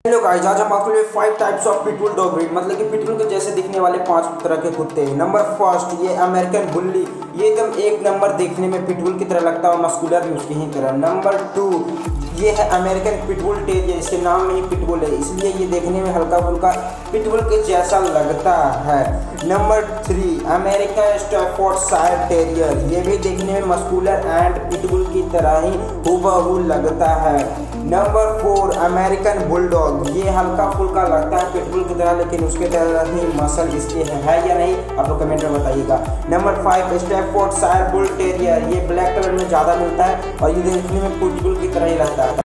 Hello guys, आज हम आपके लिए 5 types of pitbull dog breed, मतलब कि पिटबुल के जैसे दिखने वाले 5 तरह के कुत्ते हैं। नंबर फर्स्ट, ये अमेरिकन बुल्ली। ये एकदम एक नंबर देखने में पिटबुल की तरह लगता है और मस्कुलर भी उसकी ही तरह। नंबर 2, ये है अमेरिकन पिटबुल टेरियर। इसके नाम में ही पिटबुल है, इसलिए ये देखने में हल्का फुल्का पिटबुल के जैसा लगता है। Number 3, American Staffordshire terrier. ये भी देखने में मस्कुलर एंड पिटबुल की तरह ही हूबहू लगता है। Number 4, American bulldog. ये हल्का फुल्का लगता है पिटबुल की तरह, लेकिन उसके तरह ही मसल इसके है या नहीं, आप लोग कमेंट में बताइएगा। Number 5, Staffordshire bull terrier. ये ब्लैक कलर में ज़्यादा मिलता है और ये देखने में पिटबुल की तरह ही रहता है।